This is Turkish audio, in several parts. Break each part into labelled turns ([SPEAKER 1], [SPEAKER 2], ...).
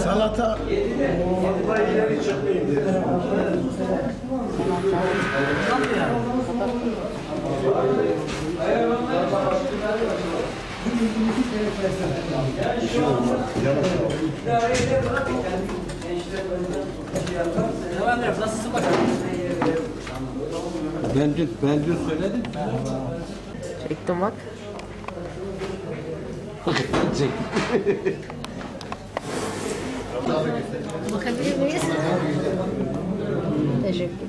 [SPEAKER 1] Salata.
[SPEAKER 2] Nasılsın bakalım?
[SPEAKER 3] Ben dün söyledim.
[SPEAKER 4] Çektim bak. Bakabilir miyiz? Teşekkür.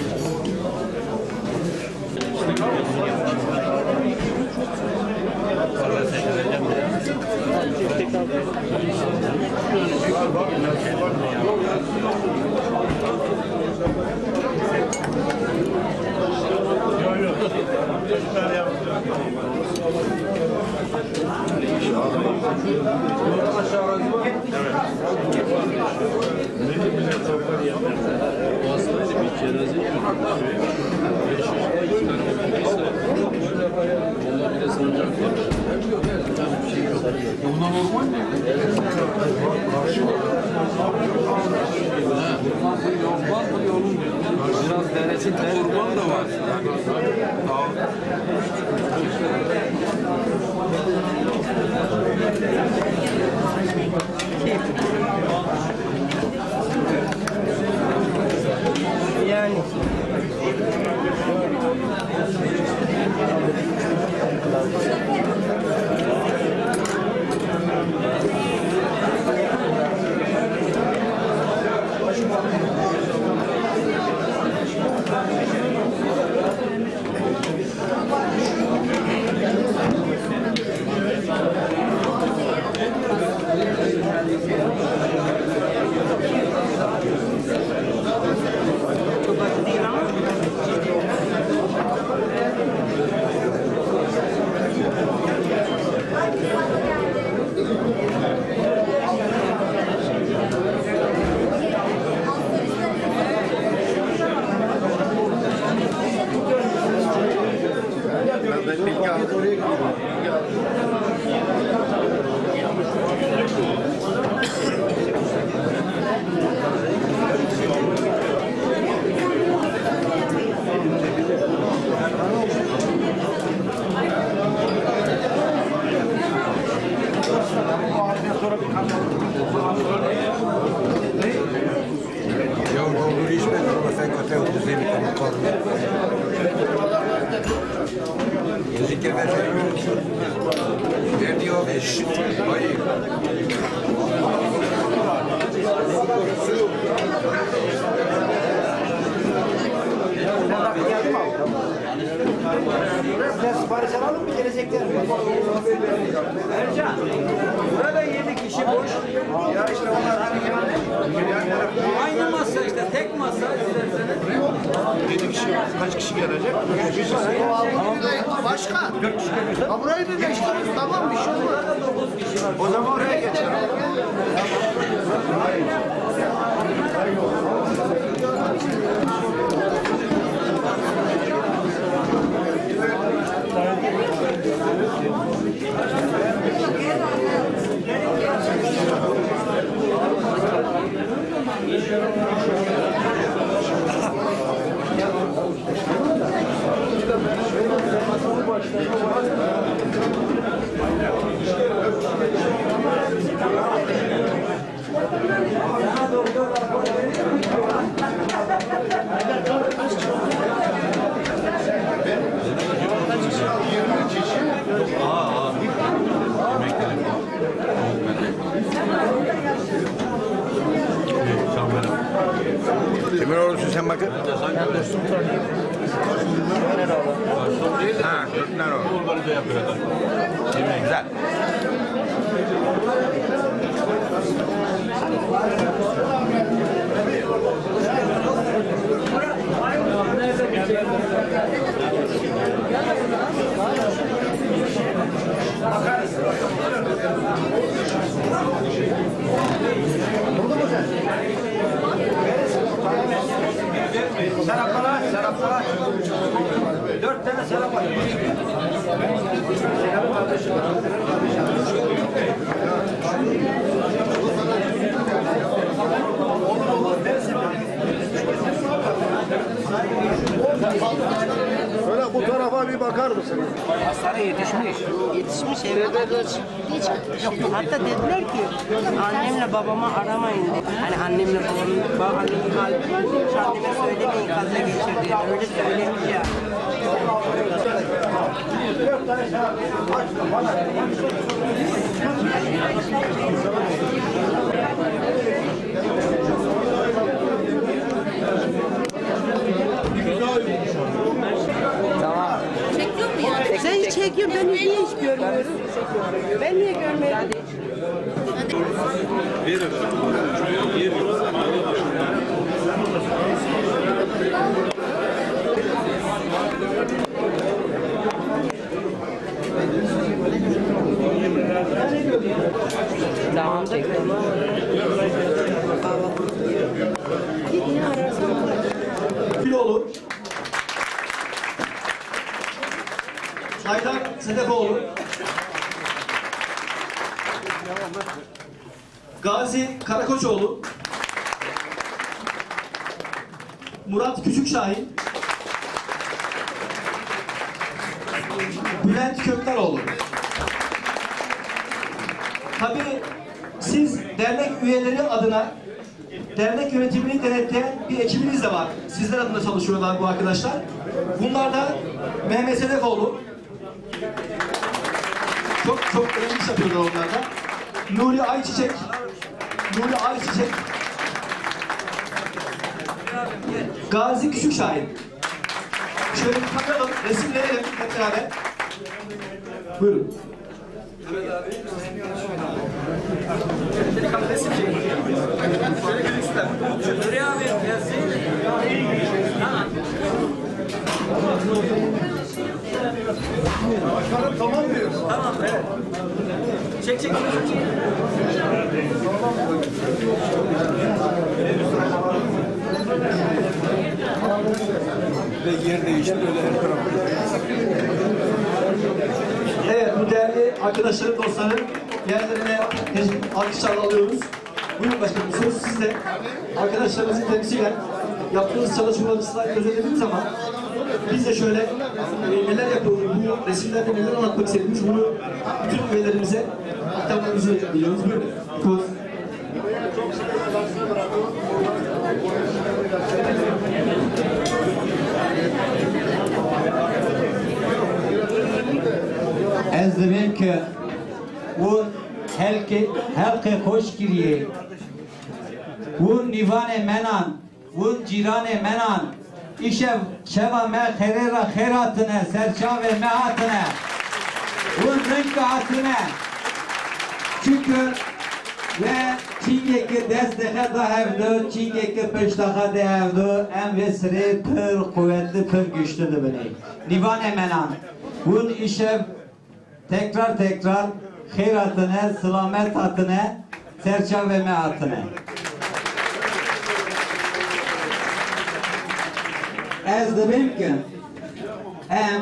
[SPEAKER 3] Buna normal mi? Biraz deresi kurban da var.
[SPEAKER 2] Yani. Sipariş alalım mı? Gelecekler mi? Ercan, burada 7 kişi boş. Ya işte onlar hani aynı masa işte, tek masa isterseniz.
[SPEAKER 1] 7 kişi, kaç kişi gelecek? 3 kişi. Başka? 4 kişi geliyorsa? Burayı bir değiştiririz, tamam bir şey olmaz. O zaman oraya geçelim.
[SPEAKER 5] Kimin oğlusun sen bakın? Ha, Kırklar oğlu. Güzel.
[SPEAKER 2] Seraplara. 4 tane serap var.
[SPEAKER 1] bakar mısınız?
[SPEAKER 2] Hastane yetişmiş.
[SPEAKER 4] Yetişmiş evde geç. Hatta dediler ki annemle babama aramayın dedi. Hani annemle annemin kalbi varmış, anneme söylemeyin kaza geçirdi. Öyle söylemiş ya.
[SPEAKER 2] Tamam.
[SPEAKER 4] Çekiyor mu yani? Sen çekiyorsun, ben niye hiç görmüyorum? Ben niye görmüyorum?
[SPEAKER 2] Tamam çektim.
[SPEAKER 6] Filoğlu, Haydar Sedefoğlu, Gazi Karakoçoğlu, Murat Küçükşahin, Bülent Kökleroğlu. Tabii siz dernek üyeleri adına dernek yönetimini denetleyen bir ekibiniz de var. Sizler adına çalışıyorlar bu arkadaşlar. Bunlar da Mehmet Sedefoğlu. Çok önemli iş yapıyorlar onlar da. Nuri Ayçiçek. Gazi Küçükşahin. Şöyle bir bakalım, resimleyelim hep beraber. Buyurun. Evet abi. Resim çekin. Şöyle gözüksünler.
[SPEAKER 2] Nuri abi gelsin.
[SPEAKER 1] Başkanım tamam mıyız?
[SPEAKER 2] Tamam evet. Çek.
[SPEAKER 3] Ve yer değişti öyle her tarafı.
[SPEAKER 6] Evet, bu değerli arkadaşlarım, dostlarım yerlerine alkışlarla alıyoruz. Buyurun başkanım, söz sizde. Arkadaşlarımızın temsilen yaptığınız çalışmaları sizler gözetlediniz ama biz de şöyle neler yapıyoruz, bu resimlerde neler anlatmak istediğimiz bunu bütün üyelerimize aktarmamızı diliyoruz. Buyurun.
[SPEAKER 7] Ez dibim ki bu helke hoş giriye bu nivane menan bu cirane menan işe şeva me kherera kheratine serçave mehatine bu renk hatine şükür ve çingeki desteğe da evde çingeki peştaha da evde en vesri pır kuvvetli pır güçlüdür beni nivane menan bu işe tekrar hayratine, selamet hatine, serçaveme hatine. Ez dibim ki em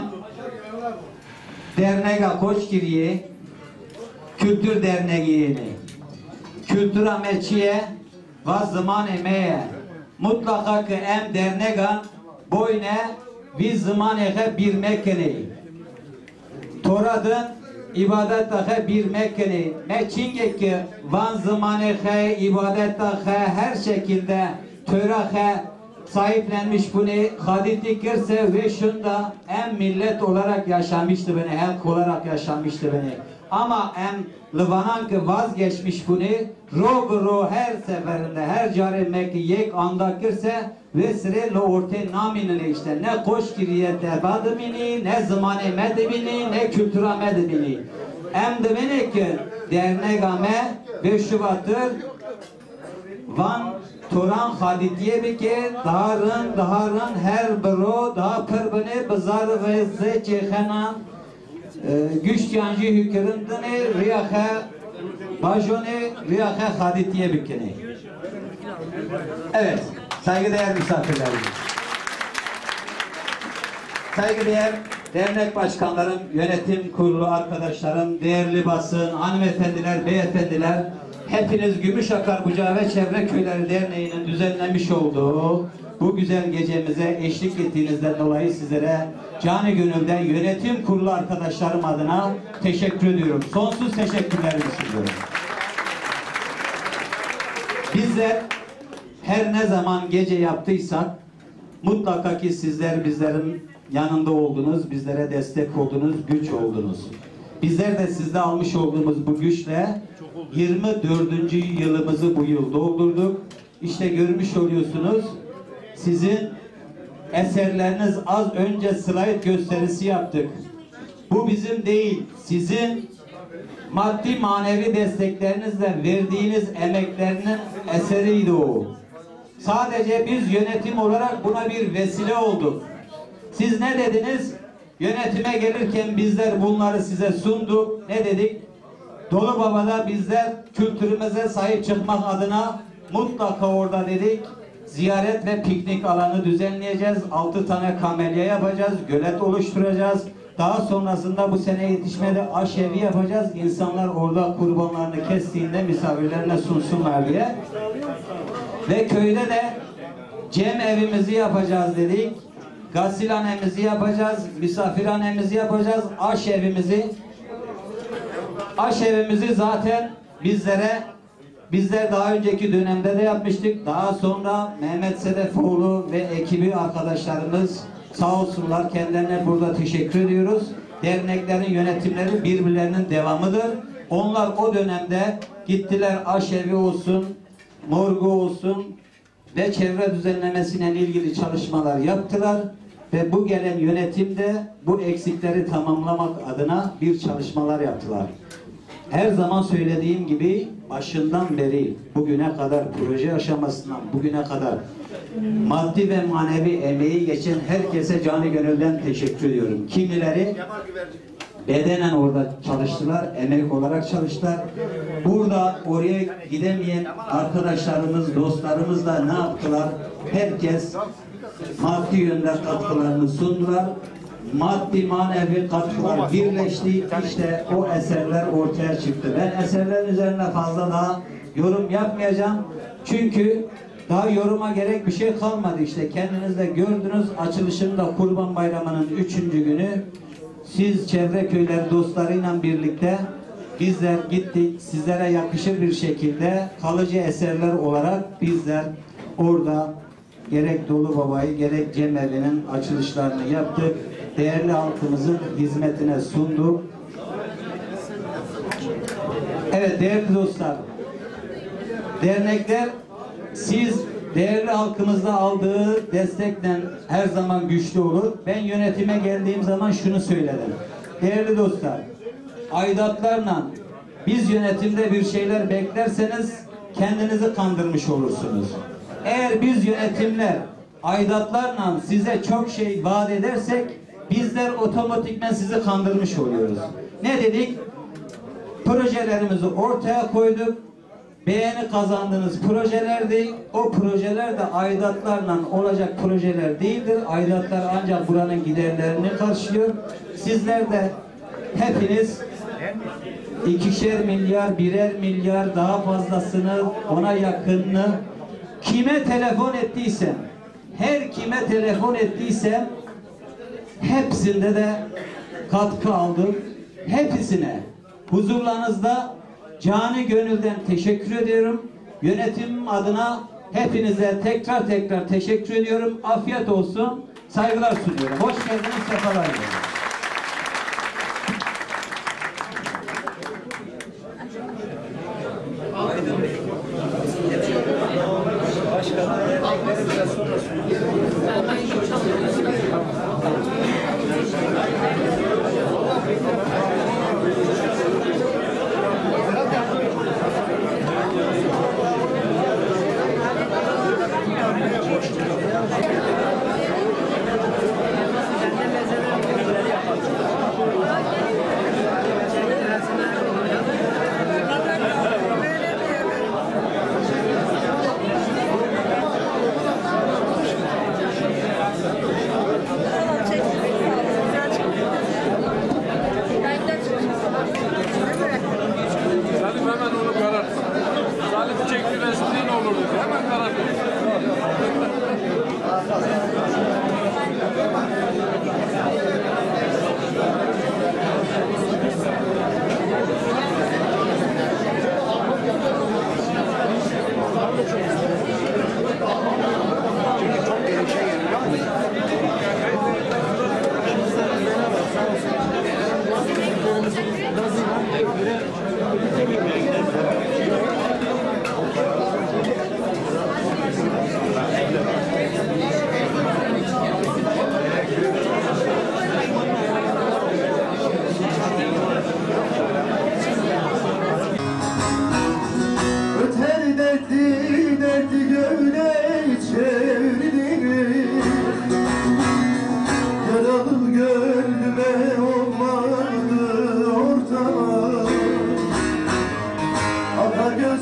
[SPEAKER 7] derneğe koç giriye kültür derneğiyeni kültür ameçiye ve zaman emeğe mutlaka ki em derneğe boyne bir zaman eğe bir mekkeneyi Toradın ibadet dahi bir mekkeni meçingeki van zamanı ibadet dahi her şekilde töre sahiplenmiş bunu haditi kirse ve şunda en millet olarak yaşamıştı beni, halk olarak yaşamıştı beni. Ama en Livanan ki vazgeçmiş bunu ro her seferinde her cari meki yek anda kirse ve sırayla ortaya naminine işte ne koş giriyete badımini ne zamanı medibini ne kültüra medibini em de beni ki dernegame ve şubatır van Turan haditiye bir ki daharın her biro daha pırbını bazar ve zeçehenan güç yancı hüküründeni riyahe bajoni riyahe haditiye bir kini. Evet, saygıdeğer misafirlerimiz. Saygıdeğer dernek başkanlarım, yönetim kurulu arkadaşlarım, değerli basın, hanımefendiler, beyefendiler, hepiniz Gümüşakar Bucağı ve Çevre Köyleri Derneği'nin düzenlemiş olduğu bu güzel gecemize eşlik ettiğinizden dolayı sizlere canı gönülden yönetim kurulu arkadaşlarım adına teşekkür ediyorum. Sonsuz teşekkürlerimi sunuyorum. Bizler her ne zaman gece yaptıysak mutlaka ki sizler bizlerin yanında oldunuz, bizlere destek oldunuz, güç oldunuz. Bizler de sizde almış olduğumuz bu güçle 24. yılımızı bu yıl doldurduk. İşte görmüş oluyorsunuz, sizin eserleriniz az önce slide gösterisi yaptık. Bu bizim değil, sizin maddi manevi desteklerinizle verdiğiniz emeklerinin eseriydi o. Sadece biz yönetim olarak buna bir vesile olduk. Siz ne dediniz? Yönetime gelirken bizler bunları size sunduk. Ne dedik? Dolu Baba'da bizler kültürümüze sahip çıkmak adına mutlaka orada dedik. Ziyaret ve piknik alanı düzenleyeceğiz. 6 tane kamelya yapacağız. Gölet oluşturacağız. Daha sonrasında bu sene yetişmede aşevi yapacağız. İnsanlar orada kurbanlarını kestiğinde misafirlerine sunsunlar diye. Ve köyde de cem evimizi yapacağız dedik. Gasilhanemizi yapacağız. Misafirhanemizi yapacağız. Aşevimizi zaten bizler daha önceki dönemde de yapmıştık. Daha sonra Mehmet Sedefoğlu ve ekibi arkadaşlarımız sağ olsunlar, kendilerine burada teşekkür ediyoruz. Derneklerin yönetimleri birbirlerinin devamıdır. Onlar o dönemde gittiler, aşevi olsun, morgu olsun ve çevre düzenlemesiyle ilgili çalışmalar yaptılar. Ve bu gelen yönetimde bu eksikleri tamamlamak adına bir çalışmalar yaptılar. Her zaman söylediğim gibi başından beri bugüne kadar, proje aşamasından bugüne kadar maddi ve manevi emeği geçen herkese canı gönülden teşekkür ediyorum. Kimileri bedenen orada çalıştılar, emek olarak çalıştılar. Burada oraya gidemeyen arkadaşlarımız, dostlarımız da ne yaptılar? Herkes maddi yönde katkılarını sundular. Maddi manevi katkılar birleşti. İşte o eserler ortaya çıktı. Ben eserlerin üzerine fazla daha yorum yapmayacağım. Çünkü daha yoruma gerek bir şey kalmadı. İşte kendiniz de gördünüz. Açılışında Kurban Bayramı'nın 3. günü siz çevre köyler dostlarıyla birlikte bizler gittik. Sizlere yakışır bir şekilde kalıcı eserler olarak bizler orada gerek Dolu Baba'yı gerek Cemevi'nin açılışlarını yaptık. Değerli halkımızın hizmetine sunduk. Evet değerli dostlar, dernekler siz değerli halkımızda aldığı destekle her zaman güçlü olur. Ben yönetime geldiğim zaman şunu söyledim. Değerli dostlar, aidatlarla biz yönetimde bir şeyler beklerseniz kendinizi kandırmış olursunuz. Eğer biz yönetimler aidatlarla size çok şey vaat edersek bizler otomatikman sizi kandırmış oluyoruz. Ne dedik? Projelerimizi ortaya koyduk. Beğeni kazandığınız projelerdi. O projeler de aidatlarla olacak projeler değildir. Aidatlar ancak buranın giderlerini karşılıyor. Sizler de hepiniz 2'şer milyar, 1'er milyar daha fazlasını, ona yakınını kime telefon ettiysem, her kime telefon ettiysem hepsinde de katkı aldım. Hepsine huzurlarınızda canı gönülden teşekkür ediyorum. Yönetim adına hepinize tekrar teşekkür ediyorum. Afiyet olsun. Saygılar sunuyorum. Hoş geldiniz. Sefalar getirdiniz.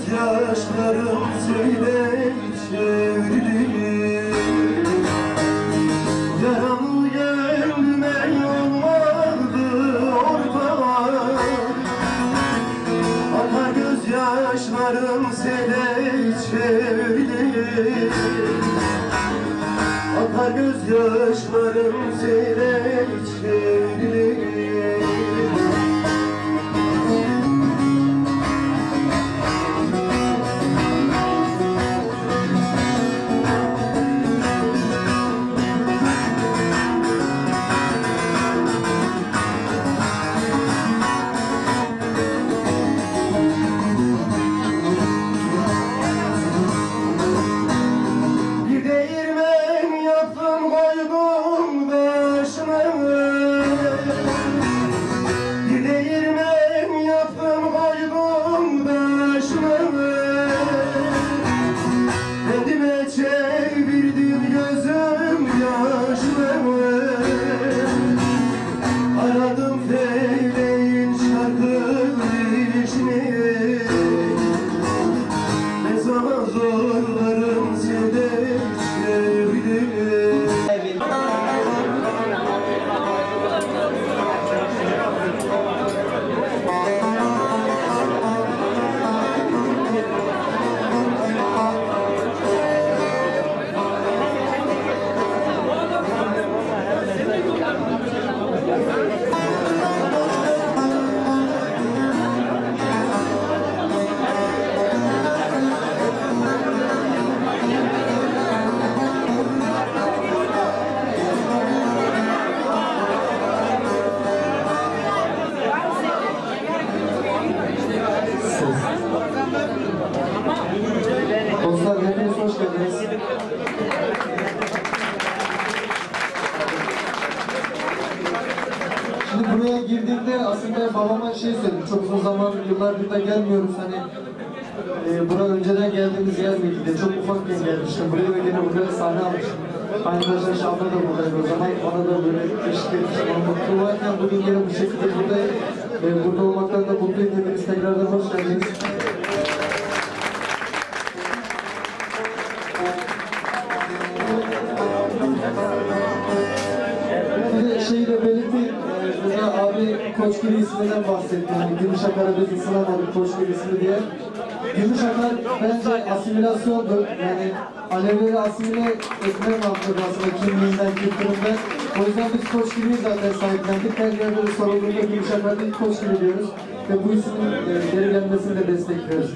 [SPEAKER 8] gözyaşlarım söyle çevrildi. Yaralı gelme olmadı ortağa, akar gözyaşlarım sele çevrildi. Akar gözyaşlarım sele çevrildi.
[SPEAKER 6] Dostlar hepiniz hoş geldiniz. Şimdi buraya girdiğimde aslında babama şey söyledim. Çok uzun zaman, yıllardır da gelmiyoruz. Hani buraya önceden geldiğimiz yer miydi diye. Çok ufakken gelmiştim. Buraya ve gene buraya sahne almıştım. Arkadaşlar Şam'da da buradaydı o zaman. Bana da böyle eşlik etmiştim. Mutlu varken bugün yine bu şekilde buradayım. Burada olmaktan da mutluyum. Hepiniz tekrardan hoş geldiniz. Şeyi de belirteyim, burada abi Koçgiri isminden bahsetti. Yani Gümüşhakar'a biz ısınamadık Koçgiri ismi diye. Gümüşhakar bence asimilasyondur. Yani Alevileri asimile etme mantığı aslında kimliğinden, kültüründen. O yüzden biz Koçgiri'yi zaten sahiplendik. Her yerde sorulduğunda Gümüşhakar değil Koçgiri diyoruz. Ve bu ismin geri gelmesini de destekliyoruz.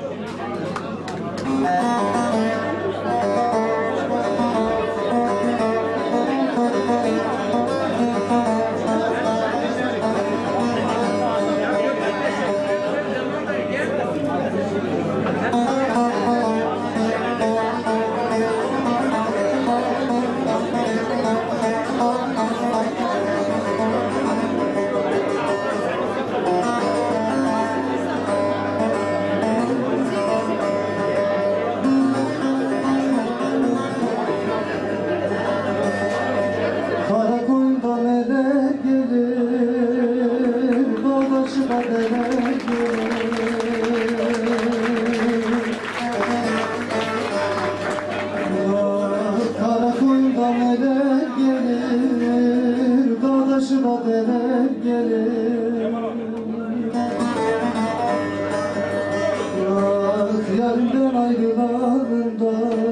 [SPEAKER 6] Yarından ayrılarında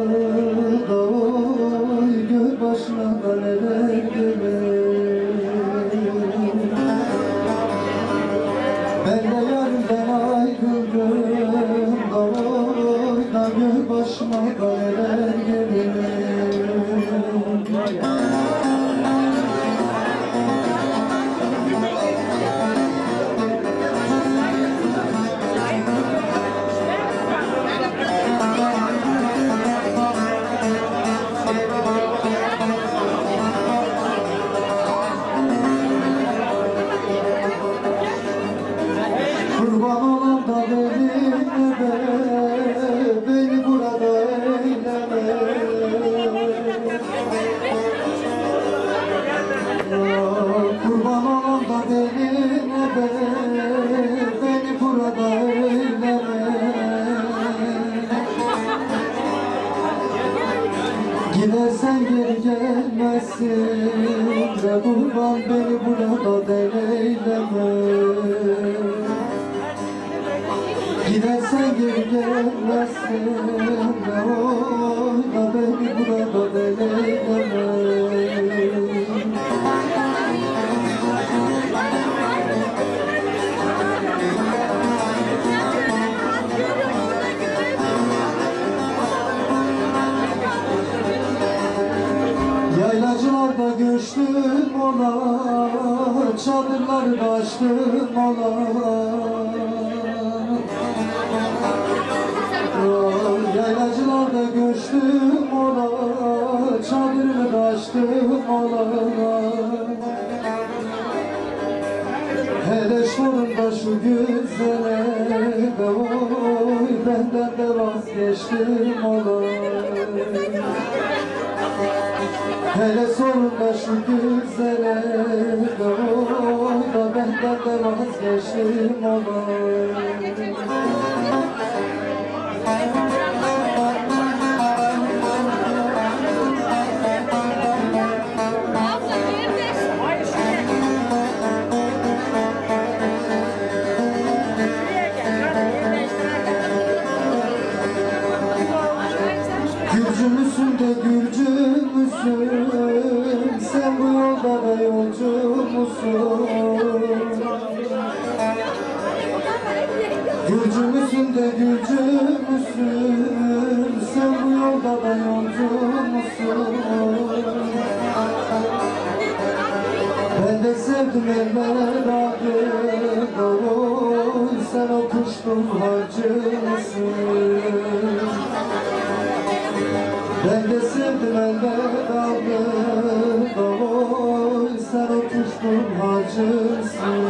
[SPEAKER 6] oy gör başına neler gelir. Ben de yarından ayrıldım oy da gör başıma neler gelir.
[SPEAKER 8] Gidersen geri gelmezsin de kurban beni burada deneyleme. Gidersen geri gelmezsin de oyna beni burada deneyleme. Yaylacılarda göçtüm ola, çadırları açtım ola. Yaylacılarda göçtüm ola, çadırları açtım ola. Hele şurunda şu güzele de oy, benden de vazgeçtim ola. Hele sonunda şu güzele de oyna benden de vazgeçtim ola. Gürcü müsün de Gürcü müsün? Sen bu yolda da yolcu musun? Gürcü müsün de Gürcü müsün? Sen bu yolda da yolcu musun? Ben de sevdim eller ağrıda oy, sen o kuşkun harcı mısın? Ben de sevdim eller ağrıda oy, sen o kuşkun harcısın.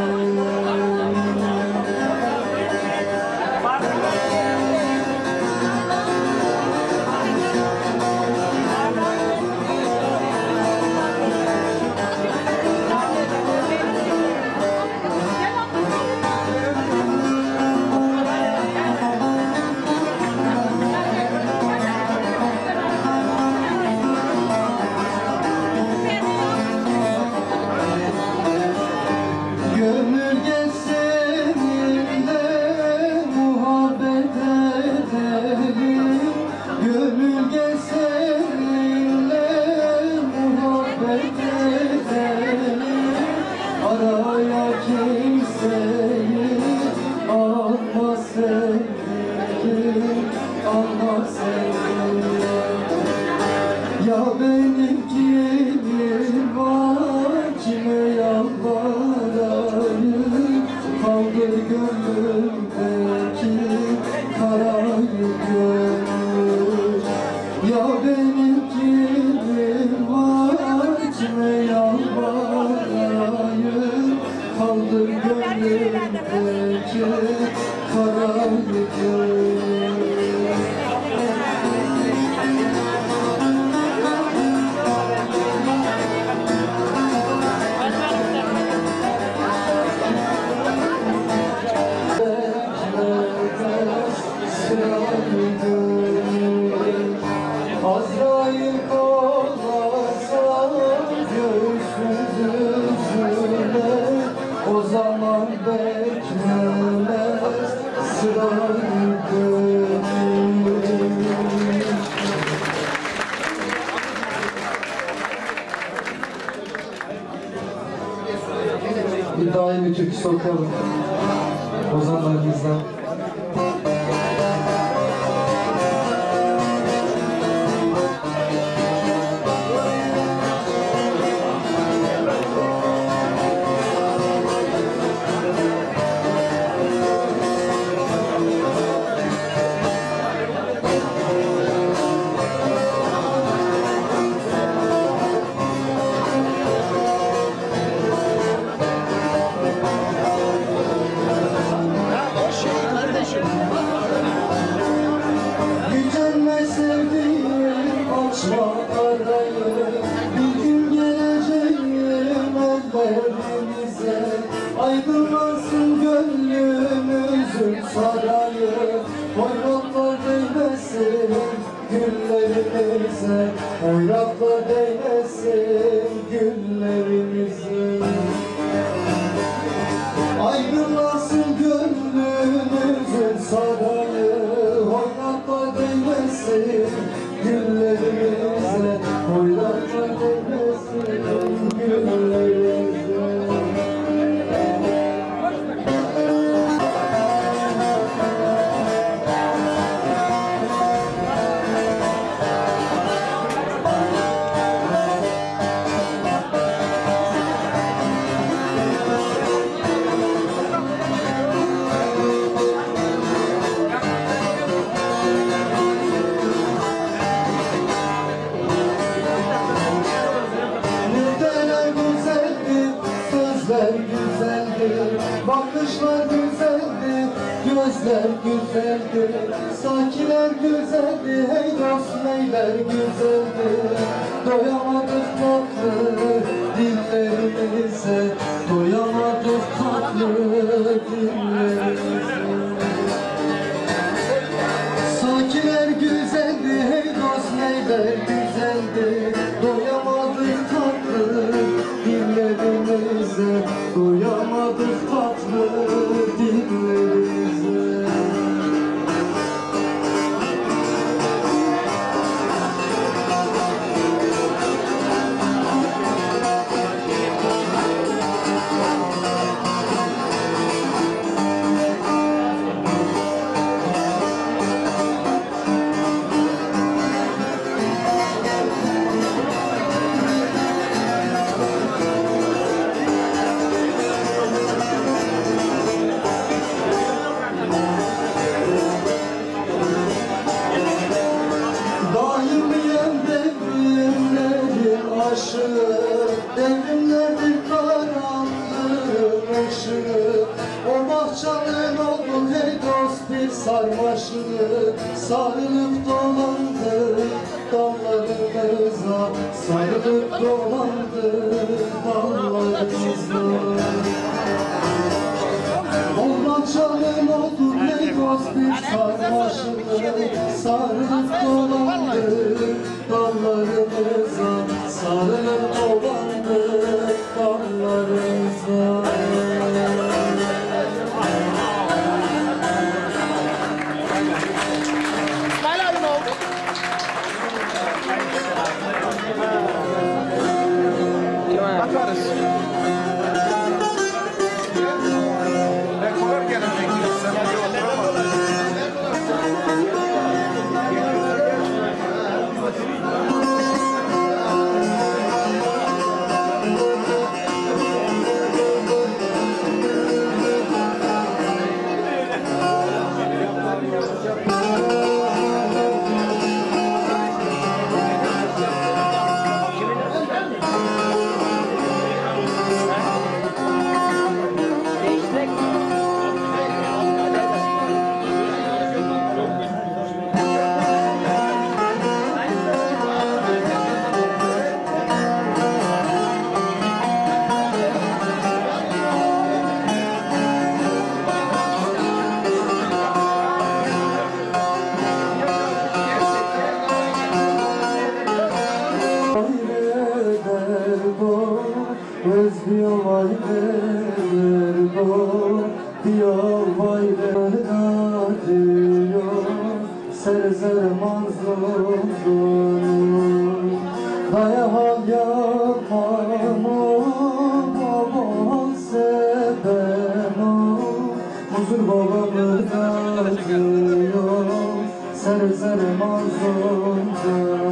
[SPEAKER 8] Ya benim kimim var, kime yalvarayım? Kaldır gönlümdeki karayı gönül. Ya benim kimim var, kime yalvarayım? Kaldır gönlümdeki karayı gönül. Azrail kovarsa göğsün düzüne, o zaman beklemez sırayı gönül. Bir daimi türküsü okuyalım ozanlarımızdan. Gücenme sevdiğim, açma arayı. Bir gün geleceğim ellerimize, aydınlansın gönlümüzün sarayı. Bayraklar değmesin güllerimize, oynakla değmesin güllerimize. Ayrılmasın gönlümüzün sarayı, oynakla değmesin güllerimize, oynakla değmesin güllerimize. Bakışlar güzeldi, gözler güzeldi, sakiler güzeldi, hey dost neyler güzeldi. Doyamadık tatlı dillerimize, doyamadık tatlı dillerimize. Sakiler güzeldi, hey dost neyler güzeldi, doyamadık tatlı dillerimize, doyamadık tatlı dillerimize. Devrimlerdir karanlığın ışığı, o bahçanın oldu hey dost bir sarmaşığı. Sarılıp dolandık dallarımıza, sarılıp dolandık dallarımıza. O bahçanın oldu hey dost bir sarmaşığı, sarılıp dolandık dallarımıza, sarılıp dolandık dallarımıza. Serzer mazlumdur, daya hal yapamam, baba sebebim, huzur babamı da diyor, serzer mazlumdur.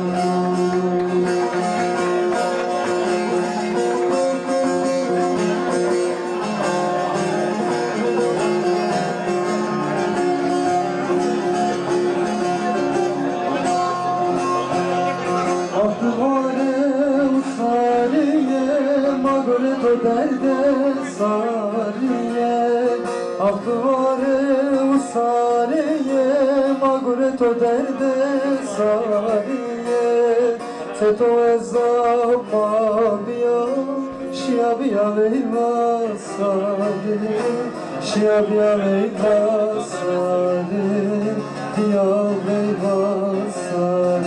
[SPEAKER 8] Derde sariye, ahvare usariye, magreto derde sariye, teto ezababia, şiabia veyva sari, şiabia veyva sari, diya veyva sari.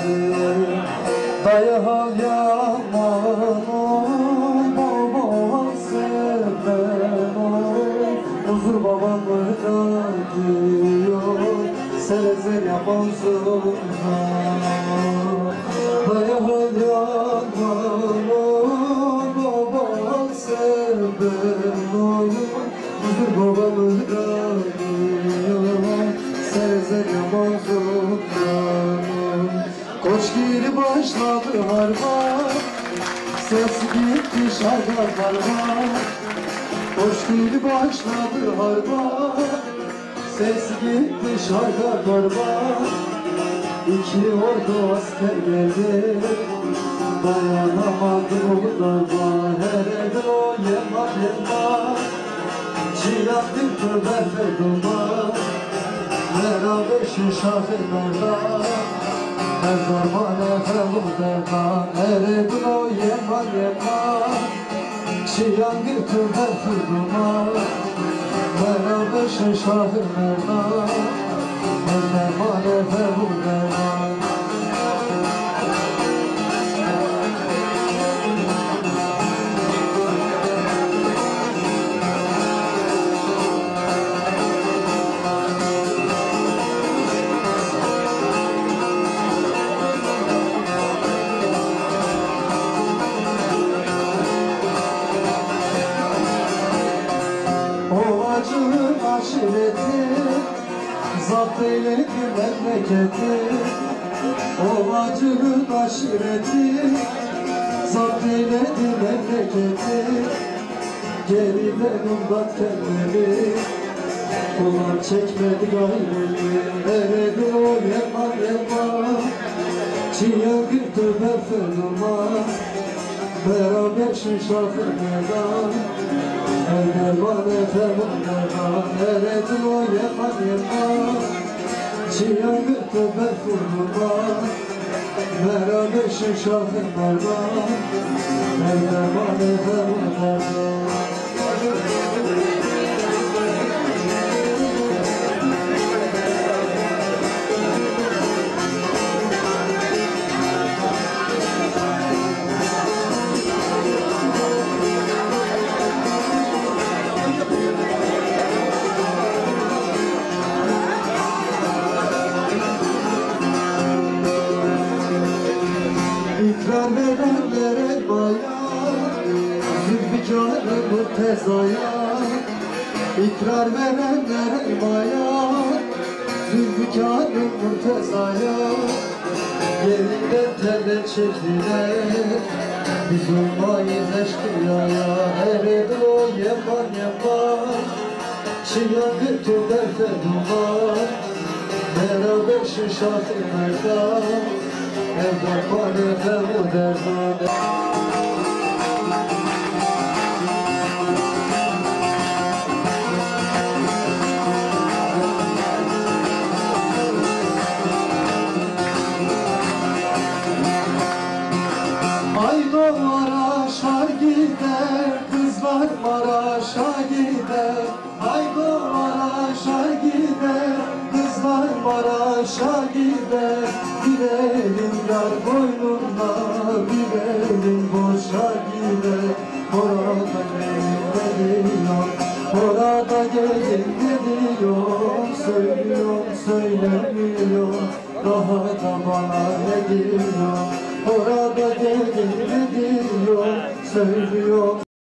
[SPEAKER 8] mazlumda Hayal yanmanın baban sevdim oğlum Huzur babamı rağıyor Serzeri mazlumdan Koç giri başladı harba Ses gitti şarkılar harba Koç giri başladı harba Ses gitti şarkılar harba İki ordu asker geldi Dayanamadı o darba Her evde o yema yema Çiğnak bir tüber ferduma Beraber şu şahırlarda Her zaman efendim derda Her evde o yema yema Çiğnak bir tüber ferduma Beraber şu şahırlarda Her zaman efendim derda Ovacının aşireti Zapt eyledi memleketi Ovacının aşireti Zapt eyledi memleketi Geriden umdat kendini Ulan çekmedi gayrını Eredi o yema yema Çiğya bir tüber fenuma Beraber şu şafırmada Erdeman efendim derman Eredi o yema yema Çiğya bir tüber fenuma Beraber şu şafırmada Erdeman efendim derman İkrar verenler elmaya Zülfikar'ı murtezaya İkrar verenler elmaya Zülfikar'ı murtezaya Yerinden telle çektiler Biz olmayız eşkıyaya Eredi o yaman yaman Çiğya götürler feduma Beraber şu şafirlerde Evden bana efendim derman Aydoğan aşar gider Kızlar Maraş'a gider Aydoğan aşar gider Kızlar Maraş'a gider Bir elin yar boynunda Bir elin boşa gider Orada gelin dediyor Orada gelin dediyor Söylüyor söylemiyor Daha da bana ne diyor Orada gelin dediyor Söylüyor